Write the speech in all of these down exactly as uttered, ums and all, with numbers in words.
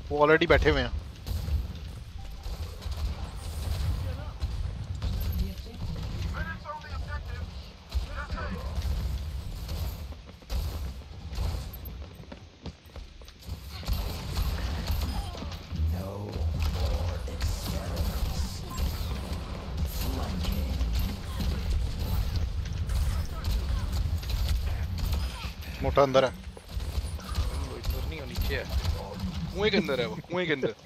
वो ऑलरेडी बैठे हुए हैं। मोटा अंदर है। वो इधर नहीं, नीचे है, कुएं के अंदर है वो, कुएं के अंदर।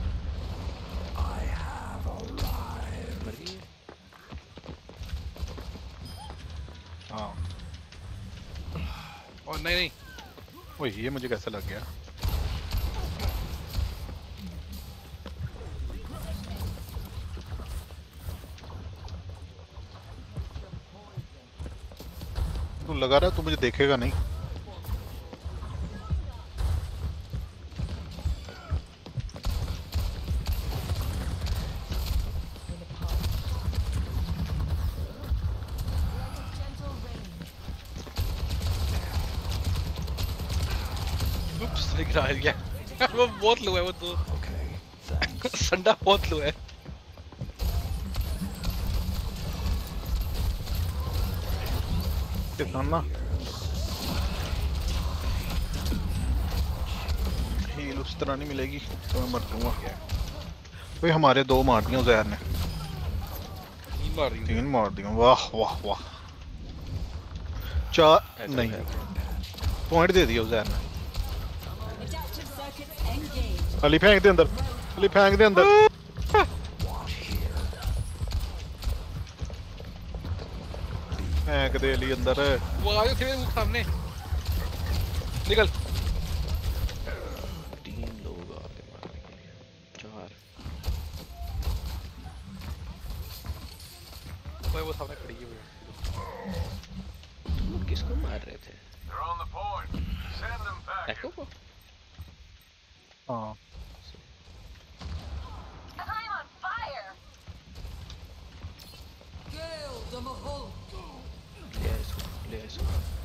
हाँ। और नहीं नहीं, ओए ये मुझे कैसे लग गया? तू लगा रहा है तू मुझे देखेगा नहीं। उप्स, गिरा गया। वो बहुत लो है वो तो। संडा बहुत लो है। कितना हील उस तरह नहीं मिलेगी तो मैं मर दूंगा। भाई हमारे दो मार दिया उज़ैर ने। तीन मार दी, तीन मार दिया। वाह वाह वाह। चार नहीं, पॉइंट दे दिया उज़ैर ने। अली फेंक दे अंदर, अली फेंक दे अंदर। फेंक दे अली अंदर। वो आए थे मेरे सामने। निकल। तीन लोग आ गए मारने के लिए, चार। भाई वो सामने खड़ी हुई है। तुम किसको मार रहे थे? एको को? हाँ। ले इसको, ले इसको।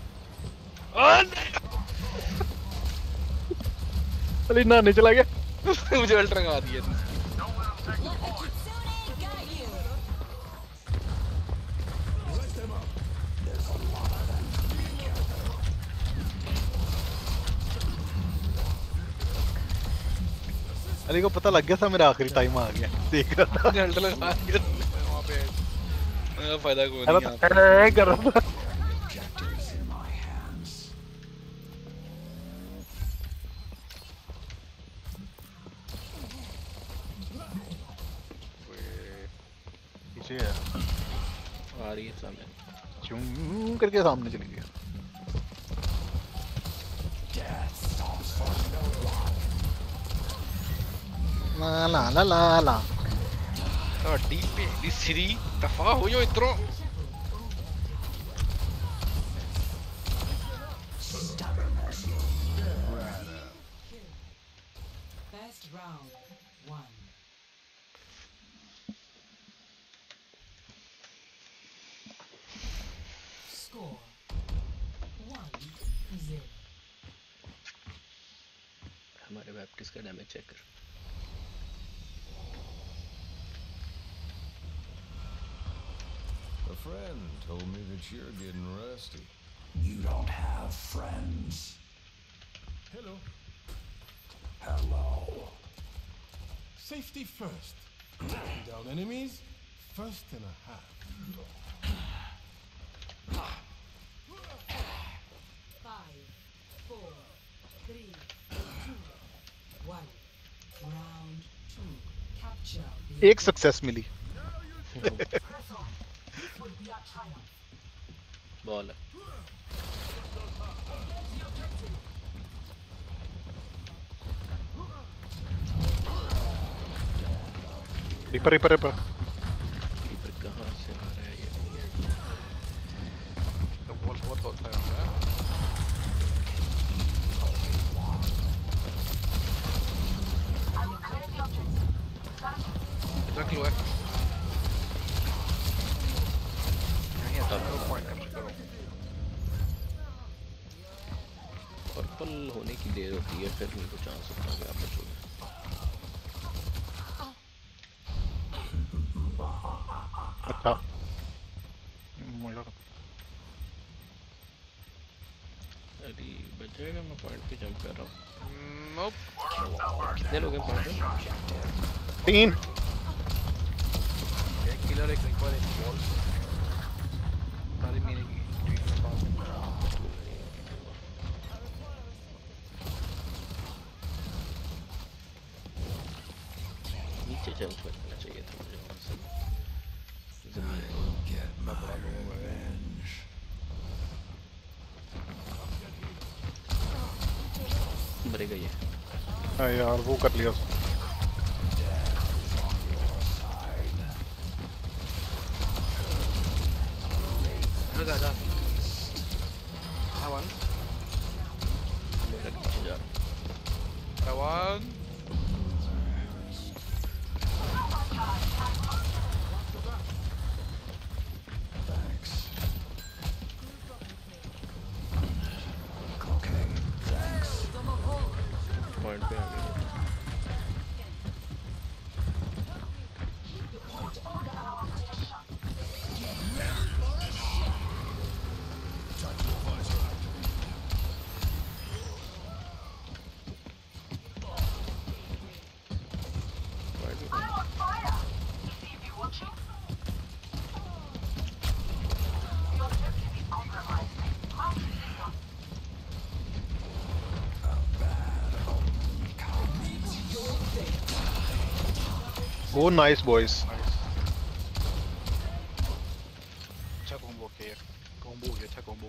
अली नहाने चला गया। मुझे अल्ट्रा लगा दिया। अली को पता लग गया था मेरा आखिरी टाइम आ गया। देख रहा था। मुझे अल्ट्रा लगा दिया वहाँ पे। मेरा फायदा कोई नहीं यहाँ पे। अरे कर रहा था। पीछे है। आ रही है सामने। चूं करके सामने चली गई। ला ला ला ला ला। डी पे डी सीरी दफा हो जो इतरो। Best round one. Score one zero. हमारे बैप्टिस्ट का डैमेज चेक कर। A friend told me that you're getting rusty. You don't have friends. Hello. Hello. Safety first. Taking down enemies, first and a half. Five, four, three, two, one. Round two. Capture the एक success मिली। Ball है। Reaper reaper reaper. Reaper कहाँ से आ रहा है ये? तो ball बहुत होता है यहाँ पे। रख लो है। नहीं आता तो पॉइंट कम करो। पर्पल होने की देर होती है फिर मेरे को चांस होता है कि आप बचोगे। अच्छा मुझे अरे बचेगा, मैं पॉइंट पे जंप कर रहा हूँ। नोप। कितने लोग हैं पॉइंट पे? तीन एक किलर, एक रिपर, एक बॉल। सारी मेरे की नीचे जंप करना चाहिए था मुझे वहाँ से। जमीन Get my revenge. मरेगा ये। हाँ यार वो कर लिया उसने। जा जा जा। वन मेरा नीचे जा रहा वन। Thanks. Okay, thanks. हूँ। पॉइंट पे आ गया। पॉइंट पे। वो नाइस बॉयज। अच्छा कॉम्बो किया, कॉम्बो हो गया, अच्छा कॉम्बो।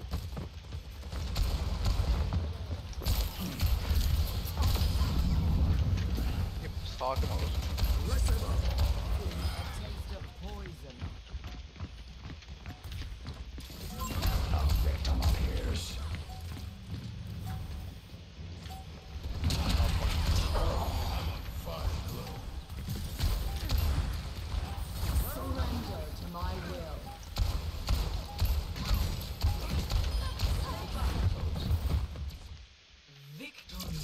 ये स्टार के मारो। Victim appears. Surrender to my will. Victory.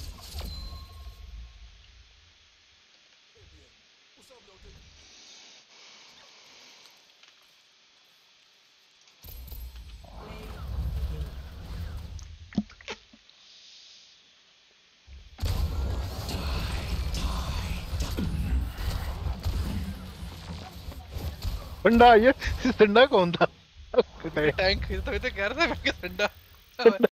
ठंडा ये ठंडा कौन था? टैंक तभी तो कह रहा था मैं कि ठंडा